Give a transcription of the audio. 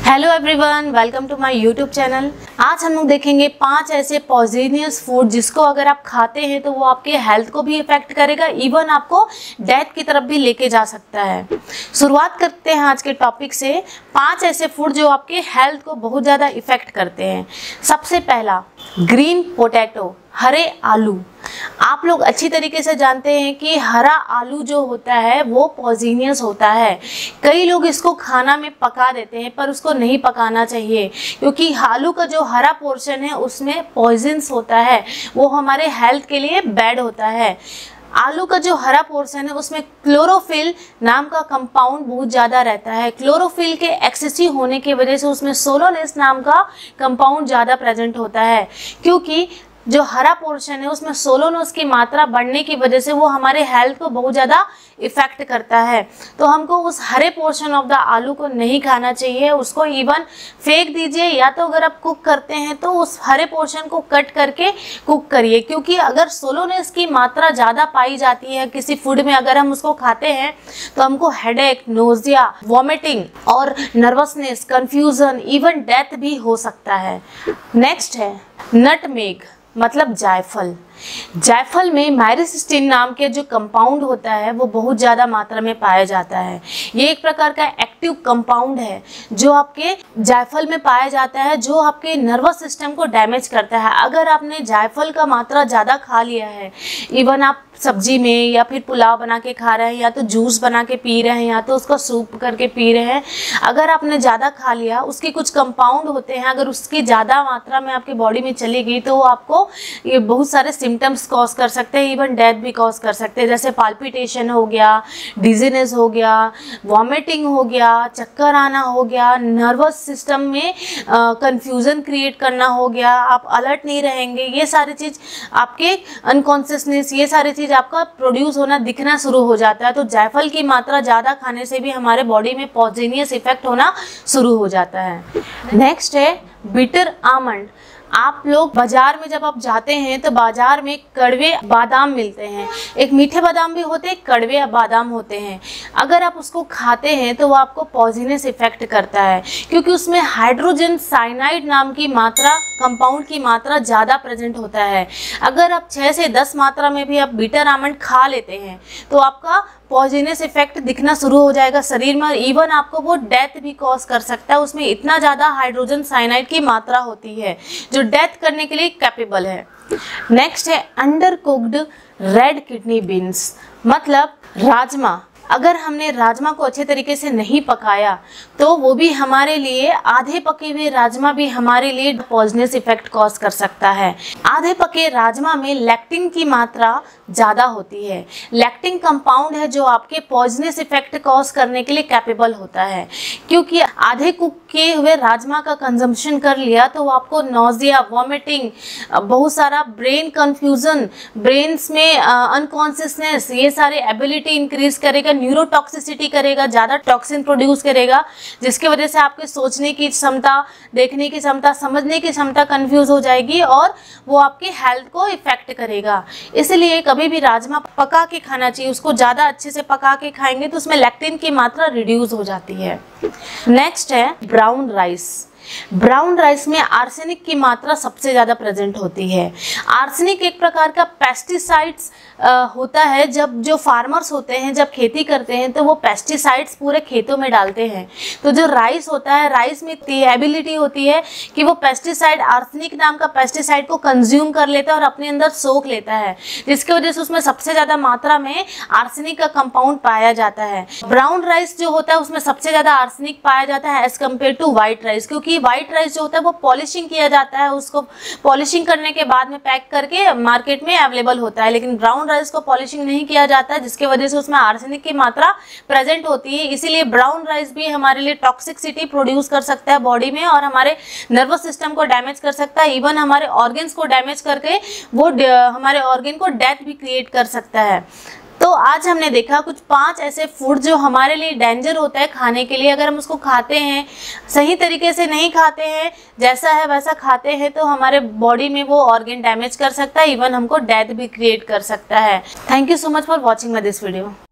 Hello everyone, welcome to my YouTube channel. आज हम लोग देखेंगे 5 ऐसे पॉइजनियस फूड जिसको अगर आप खाते हैं तो वो आपके हेल्थ को भी इफेक्ट करेगा, इवन आपको डेथ की तरफ भी लेके जा सकता है। शुरुआत करते हैं आज के टॉपिक से। 5 ऐसे फूड जो आपके हेल्थ को बहुत ज़्यादा इफेक्ट करते हैं। सबसे पहला, ग्रीन पोटैटो, हरे आलू। आप लोग अच्छी तरीके से जानते हैं कि हरा आलू जो होता है वो पॉइजनियस होता है। कई लोग इसको खाना में पका देते हैं, पर उसको नहीं पकाना चाहिए क्योंकि आलू का जो हरा पोर्शन है उसमें पॉइजन्स होता है, वो हमारे हेल्थ के लिए बैड होता है। आलू का जो हरा पोर्शन है उसमें क्लोरोफिल नाम का कंपाउंड बहुत ज़्यादा रहता है। क्लोरोफिल के एक्सेसिव होने की वजह से उसमें सोलोनेस नाम का कंपाउंड ज़्यादा प्रेजेंट होता है, क्योंकि जो हरा पोर्शन है उसमें सोलोनेस की मात्रा बढ़ने की वजह से वो हमारे हेल्थ को बहुत ज़्यादा इफ़ेक्ट करता है। तो हमको उस हरे पोर्शन ऑफ द आलू को नहीं खाना चाहिए, उसको इवन फेंक दीजिए, या तो अगर आप कुक करते हैं तो उस हरे पोर्शन को कट करके कुक करिए, क्योंकि अगर सोलोनेस की मात्रा ज़्यादा पाई जाती है किसी फूड में, अगर हम उसको खाते हैं तो हमको हेडेक, नोजिया, वॉमिटिंग और नर्वसनेस, कन्फ्यूज़न, इवन डेथ भी हो सकता है। नेक्स्ट है नटमेग, मतलब जायफल। जायफल में माइरिस्टीन नाम के जो कंपाउंड होता है वो बहुत ज़्यादा मात्रा में पाया जाता है। ये एक प्रकार का एक्टिव कंपाउंड है जो आपके जायफल में पाया जाता है, जो आपके नर्वस सिस्टम को डैमेज करता है। अगर आपने जायफल का मात्रा ज़्यादा खा लिया है, इवन आप सब्जी में या फिर पुलाव बना के खा रहे हैं, या तो जूस बना के पी रहे हैं, या तो उसका सूप करके पी रहे हैं, अगर आपने ज़्यादा खा लिया, उसके कुछ कंपाउंड होते हैं, अगर उसकी ज़्यादा मात्रा में आपकी बॉडी में चली गई तो आपको ये बहुत सारे सिम्टम्स कॉज कर सकते हैं, इवन डेथ भी कॉज कर सकते हैं, जैसे पाल्पिटेशन हो गया, डिजीनेस हो गया, वॉमिटिंग हो गया, चक्कर आना हो गया, नर्वस सिस्टम में कंफ्यूजन क्रिएट करना हो गया, आप अलर्ट नहीं रहेंगे, ये सारी चीज़ आपके अनकॉन्शियसनेस, ये सारी चीज़ आपका प्रोड्यूस होना, दिखना शुरू हो जाता है। तो जायफल की मात्रा ज़्यादा खाने से भी हमारे बॉडी में पॉइजनियस इफेक्ट होना शुरू हो जाता है। नेक्स्ट है बिटर आमंड। आप लोग बाजार में जब आप जाते हैं तो बाजार में कड़वे बादाम मिलते हैं। एक मीठे बादाम भी होते हैं, कड़वे बादाम होते हैं। अगर आप उसको खाते हैं तो वो आपको पॉइजनस इफेक्ट करता है, क्योंकि उसमें हाइड्रोजन साइनाइड नाम की मात्रा, कंपाउंड की मात्रा ज़्यादा प्रेजेंट होता है। अगर आप 6 से 10 मात्रा में भी आप बिटर आमंड खा लेते हैं तो आपका पॉइजनस इफेक्ट दिखना शुरू हो जाएगा शरीर में, इवन आपको वो डेथ भी कॉज कर सकता है। उसमें इतना ज़्यादा हाइड्रोजन साइनाइड की मात्रा होती है जो डेथ करने के लिए कैपेबल है। नेक्स्ट है under cooked red kidney beans, मतलब राजमा। अगर हमने राजमा को अच्छे तरीके से नहीं पकाया तो वो भी हमारे लिए, आधे पके हुए राजमा भी हमारे लिए पॉइजनस इफेक्ट कॉज कर सकता है। आधे पके राजमा में लैक्टिन की मात्रा ज़्यादा होती है। लैक्टिन कंपाउंड है जो आपके पॉइजनस इफेक्ट कॉज करने के लिए कैपेबल होता है, क्योंकि आधे कुक किए हुए राजमा का कंजम्पशन कर लिया तो आपको नोजिया, वॉमिटिंग, बहुत सारा ब्रेन कन्फ्यूजन, ब्रेन्स में अनकॉन्शियसनेस, ये सारे एबिलिटी इंक्रीज करेगा, न्यूरोटॉक्सिसिटी करेगा, ज़्यादा टॉक्सिन प्रोड्यूस करेगा, जिसकी वजह से आपके सोचने की क्षमता, देखने की क्षमता, समझने की क्षमता कंफ्यूज हो जाएगी और वो आपकी हेल्थ को इफेक्ट करेगा। इसलिए कभी भी राजमा पका के खाना चाहिए। उसको ज़्यादा अच्छे से पका के खाएंगे तो उसमें लैक्टिन की मात्रा रिड्यूस हो जाती है। नेक्स्ट है ब्राउन राइस। ब्राउन राइस में आर्सेनिक की मात्रा सबसे ज़्यादा प्रेजेंट होती है। आर्सेनिक एक प्रकार का पेस्टिसाइड्स होता है। जब जो फार्मर्स होते हैं, जब खेती करते हैं तो वो पेस्टिसाइड्स पूरे खेतों में डालते हैं। तो जो राइस होता है, राइस में एबिलिटी होती है कि वो पेस्टिसाइड, आर्सेनिक नाम का पेस्टिसाइड को कंज्यूम कर लेता है और अपने अंदर सोख लेता है, जिसकी वजह से उसमें सबसे ज़्यादा मात्रा में आर्सेनिक का कंपाउंड पाया जाता है। ब्राउन राइस जो होता है उसमें सबसे ज़्यादा आर्सेनिक पाया जाता है as compare to white rice, क्योंकि व्हाइट राइस जो होता है वो पॉलिशिंग किया जाता है, उसको पॉलिशिंग करने के बाद में पैक करके मार्केट में अवेलेबल होता है, लेकिन ब्राउन राइस को पॉलिशिंग नहीं किया जाता है, जिसकी वजह से उसमें आर्सेनिक की मात्रा प्रेजेंट होती है। इसीलिए ब्राउन राइस भी हमारे लिए टॉक्सिसिटी प्रोड्यूस कर सकता है बॉडी में और हमारे नर्वस सिस्टम को डैमेज कर सकता है, इवन हमारे ऑर्गन्स को डैमेज करके वो हमारे ऑर्गन को डेथ भी क्रिएट कर सकता है। तो आज हमने देखा कुछ 5 ऐसे फूड जो हमारे लिए डेंजर होता है खाने के लिए। अगर हम उसको खाते हैं, सही तरीके से नहीं खाते हैं, जैसा है वैसा खाते हैं, तो हमारे बॉडी में वो ऑर्गन डैमेज कर सकता है, इवन हमको डेथ भी क्रिएट कर सकता है। Thank you so much for watching my this video.